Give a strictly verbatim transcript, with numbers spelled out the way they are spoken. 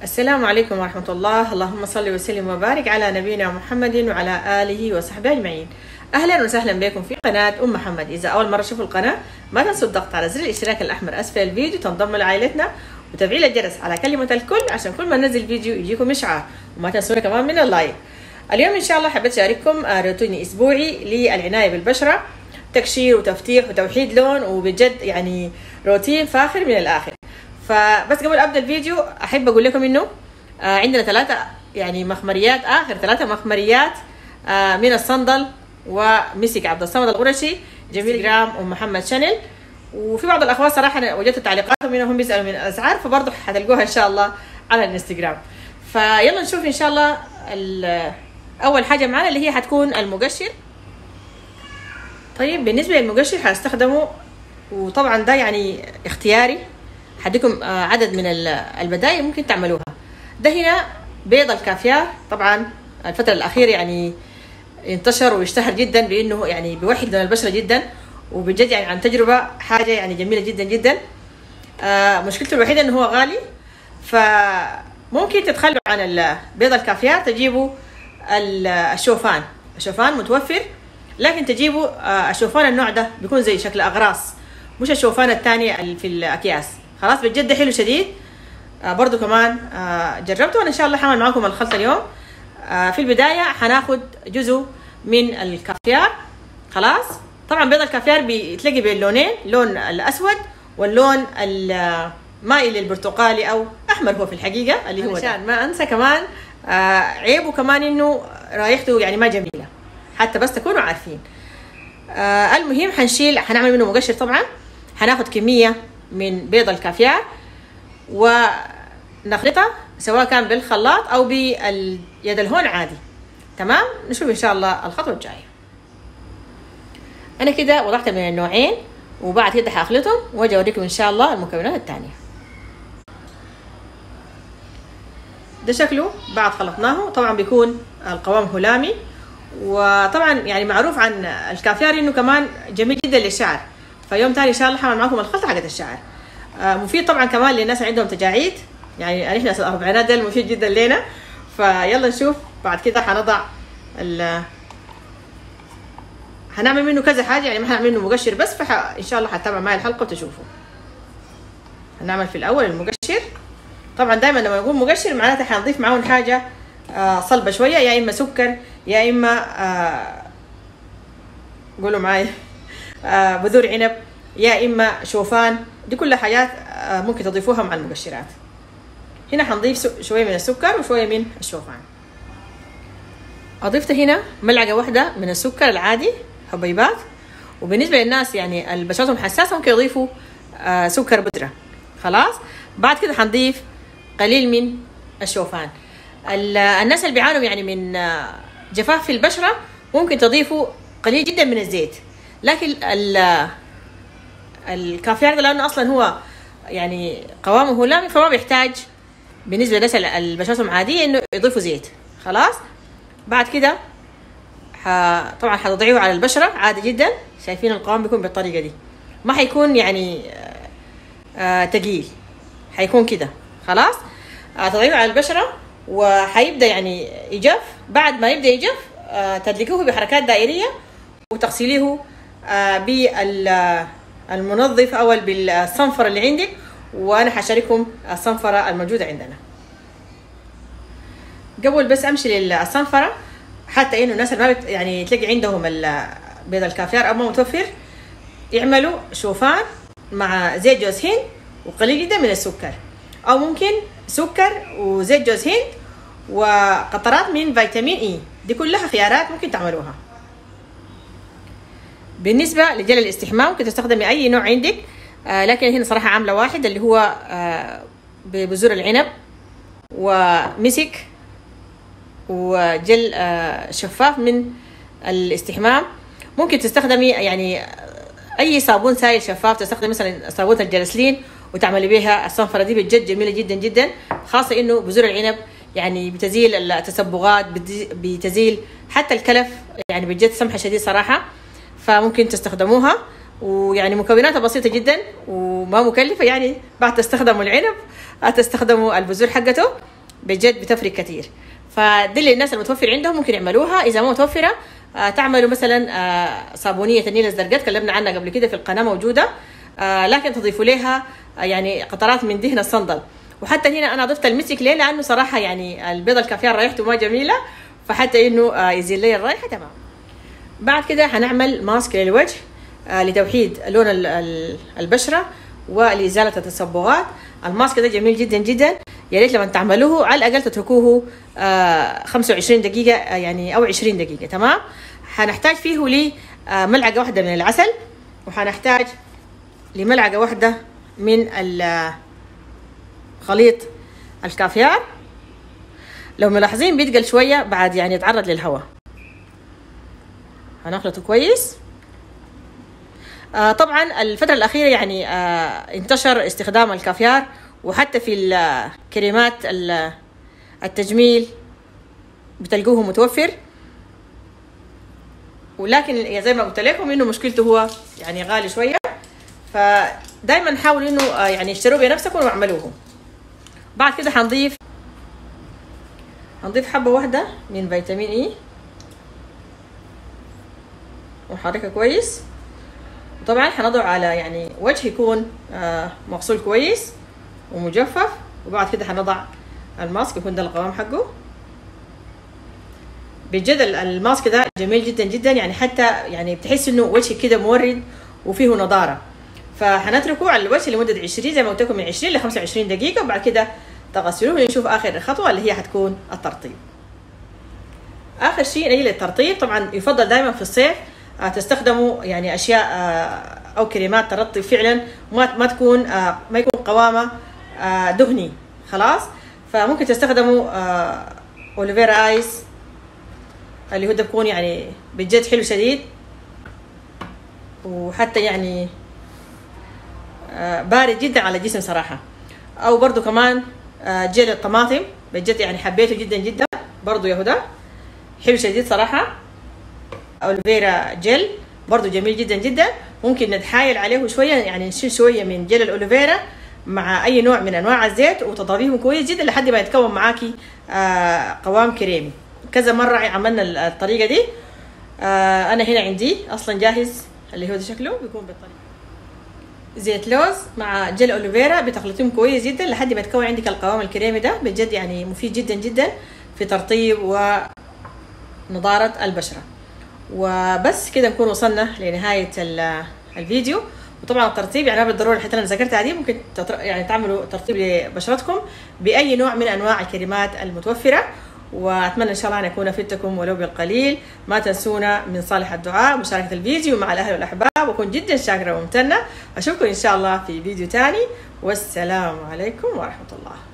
السلام عليكم ورحمة الله. اللهم صل وسلم وبارك على نبينا محمد وعلى آله وصحبه أجمعين. أهلا وسهلا بكم في قناة أم محمد. إذا أول مرة تشوفوا القناة ما تنسوا الضغط على زر الاشتراك الأحمر أسفل الفيديو تنضموا لعائلتنا وتفعيل الجرس على كلمة الكل عشان كل ما ننزل فيديو يجيكم إشعار، وما تنسونا كمان من اللايك. اليوم إن شاء الله حبيت أشارككم روتيني أسبوعي للعناية بالبشرة، تقشير وتفتيح وتوحيد لون، وبجد يعني روتين فاخر من الآخر. فبس قبل ابدا الفيديو احب اقول لكم انه آه عندنا ثلاثه يعني مخمريات، اخر ثلاثه مخمريات آه من الصندل ومسك عبد الصمد القرشي جميل جرام ام محمد شانل. وفي بعض الاخوات صراحه وجدت تعليقاتهم انهم بيسالوا من الاسعار، فبرضه حتلقوها ان شاء الله على الانستغرام. فيلا نشوف ان شاء الله. اول حاجه معانا اللي هي حتكون المقشر. طيب بالنسبه للمقشر حنستخدمه، وطبعا ده يعني اختياري، حديكم عدد من البدائل ممكن تعملوها. ده هنا بيض الكافيار، طبعا الفترة الأخيرة يعني انتشر واشتهر جدا بأنه يعني بيوحد لون البشرة جدا، وبجد يعني عن تجربة حاجة يعني جميلة جدا جدا. آه مشكلته الوحيدة أنه هو غالي، فممكن تتخلوا عن بيض الكافيار تجيبوا الشوفان. الشوفان متوفر، لكن تجيبوا آه الشوفان النوع ده بيكون زي شكل أغراس، مش الشوفان الثاني في الأكياس. خلاص بجد حلو شديد. آه برضو كمان آه جربته، وانا ان شاء الله حعمل معاكم الخلطه اليوم. آه في البدايه حناخد جزء من الكافيار. خلاص طبعا بيض الكافيار بيتلاقي بين لونين، لون الاسود واللون المائل البرتقالي او احمر هو في الحقيقه اللي هو عشان ما انسى كمان آه عيبه كمان انه رائحته يعني ما جميله، حتى بس تكونوا عارفين. آه المهم حنشيل، حنعمل منه مقشر. طبعا حناخد كميه من بيض الكافيار ونخلطها سواء كان بالخلاط او باليد الهون عادي. تمام، نشوف ان شاء الله الخطوه الجايه. انا كده وضعت من النوعين، وبعد كده حاخلطهم واجي اوريكم ان شاء الله المكونات الثانيه. ده شكله بعد خلطناه، طبعا بيكون القوام هلامي، وطبعا يعني معروف عن الكافيار انه كمان جميل جدا للشعر. فيوم تاني ان شاء الله حعمل معاكم الخلطه حقت الشعر. آه مفيد طبعا كمان للناس اللي عندهم تجاعيد، يعني احنا الاربعينات ده مفيد جدا لنا. فيلا نشوف. بعد كده حنضع ال حنعمل منه كذا حاجه، يعني ما حنعمل منه مقشر بس، فان شاء الله حتتابع معي الحلقه وتشوفوا. هنعمل في الاول المقشر. طبعا دائما لما يكون مقشر معناته حنضيف معاهم حاجه آه صلبه شويه، يا اما سكر يا اما آه قولوا معايا آه بذور عنب يا اما شوفان. دي كلها حاجات آه ممكن تضيفوها مع المقشرات. هنا حنضيف شويه من السكر وشويه من الشوفان. اضفت هنا ملعقه واحده من السكر العادي حبيبات، وبالنسبه للناس يعني اللي بشرتهم حساسه ممكن يضيفوا آه سكر بودره. خلاص بعد كده حنضيف قليل من الشوفان. الناس اللي بيعانوا يعني من آه جفاف في البشره ممكن تضيفوا قليل جدا من الزيت، لكن الكافيار ده لانه اصلا هو يعني قوامه هلامي فما بيحتاج بالنسبه للناس اللي بشرتهم عاديه انه يضيفوا زيت. خلاص بعد كده ح... طبعا حتضيعوه على البشره عادي جدا. شايفين القوام بيكون بالطريقه دي، ما حيكون يعني آه تقيل، حيكون كده. خلاص آه تضيعوه على البشره وحيبدا يعني يجف. بعد ما يبدا يجف آه تدلكوه بحركات دائريه وتغسليه آه بالمنظف او بالصنفره اللي عندك، وانا حشارككم الصنفره الموجوده عندنا. قبل بس امشي للصنفره، حتى انه الناس اللي ما يعني تلاقي عندهم بيض الكافيار او ما متوفر، يعملوا شوفان مع زيت جوز هند وقليل جدا من السكر، او ممكن سكر وزيت جوز هند وقطرات من فيتامين اي. دي كلها خيارات ممكن تعملوها. بالنسبه لجل الاستحمام ممكن تستخدمي اي نوع عندك، آه لكن هنا صراحه عامله واحد اللي هو آه ببذور العنب ومسك وجل آه شفاف من الاستحمام. ممكن تستخدمي يعني اي صابون سائل شفاف، تستخدمي مثلا صابونه الجلسلين وتعملي بها الصنفره دي، بجد جميله جدا جدا، خاصه انه بذور العنب يعني بتزيل التصبغات، بتزيل حتى الكلف، يعني بجد سمحه شديد صراحه. فممكن تستخدموها ويعني مكوناتها بسيطة جدا وما مكلفة. يعني بعد تستخدموا العنب تستخدموا البذور حقته بجد بتفرق كتير. فدي الناس المتوفر عندهم ممكن يعملوها. إذا ما متوفرة تعملوا مثلا صابونية النيل الزرقاء تكلمنا عنها قبل كده في القناة موجودة، لكن تضيفوا لها يعني قطرات من دهن الصندل. وحتى هنا أنا ضفت المسك ليه؟ لأنه صراحة يعني البيض الكافيار رائحته ما جميلة، فحتى إنه يزيل لي الرائحة تمام. بعد كده هنعمل ماسك للوجه لتوحيد لون البشرة ولإزالة التصبغات. الماسك ده جميل جدا جدا، يا ريت لما تعملوه على الأقل تتركوه خمسة وعشرين دقيقة يعني أو عشرين دقيقة تمام. هنحتاج فيه لي ملعقة واحدة من العسل، وهنحتاج لملعقة واحدة من خليط الكافيار. لو ملاحظين بيتقل شوية بعد يعني يتعرض للهواء. هنخلطه كويس. آه طبعا الفترة الأخيرة يعني آه انتشر استخدام الكافيار، وحتى في الكريمات التجميل بتلقوه متوفر، ولكن زي ما قلت لكم انه مشكلته هو يعني غالي شوية، فدايما حاولوا انه آه يعني اشتروا بنفسكم واعملوه. بعد كده هنضيف هنضيف حبة واحدة من فيتامين اي ونحركها كويس. وطبعا هنضع على يعني وجه يكون آه مغسول كويس ومجفف. وبعد كده هنضع الماسك يكون ده القوام حقه. بجد الماسك ده جميل جدا جدا، يعني حتى يعني بتحس انه وجهك كده مورد وفيه نضاره. فهنتركه على الوجه لمده عشرين زي ما قلت لكم من عشرين ل خمسة وعشرين دقيقه، وبعد كده تغسلوه ونشوف اخر خطوه اللي هي حتكون الترطيب. اخر شيء نجي للترطيب. طبعا يفضل دائما في الصيف تستخدموا يعني اشياء او كريمات ترطب فعلا، ما ما تكون ما يكون قوامه دهني خلاص. فممكن تستخدموا اوليفيرا ايس اللي هو ده بيكون يعني بجد حلو شديد، وحتى يعني بارد جدا على الجسم صراحه. او برضو كمان جيل الطماطم بجد يعني حبيته جدا جدا برضو يهودا حلو شديد صراحه. اوليفيرا جل برضو جميل جدا جدا. ممكن نتحايل عليه شويه، يعني نشيل شويه من جل الاوليفيرا مع اي نوع من انواع الزيت وتضربيهم كويس جدا لحد ما يتكون معاكي آه قوام كريمي. كذا مره عملنا الطريقه دي. آه انا هنا عندي اصلا جاهز اللي هو ده شكله بيكون بالطريقه. زيت لوز مع جل اوليفيرا بتخلطيهم كويس جدا لحد ما يتكون عندك القوام الكريمي ده. بجد يعني مفيد جدا جدا في ترطيب ونضاره البشره. وبس كده نكون وصلنا لنهايه الفيديو. وطبعا الترطيب يعني ما بالضروره الحته اللي انا ذكرتها دي، ممكن يعني تعملوا ترطيب لبشرتكم باي نوع من انواع الكريمات المتوفره. واتمنى ان شاء الله ان اكون افدتكم ولو بالقليل. ما تنسونا من صالح الدعاء مشاركه الفيديو مع الاهل والاحباب، واكون جدا شاكره وممتنه. اشوفكم ان شاء الله في فيديو ثاني، والسلام عليكم ورحمه الله.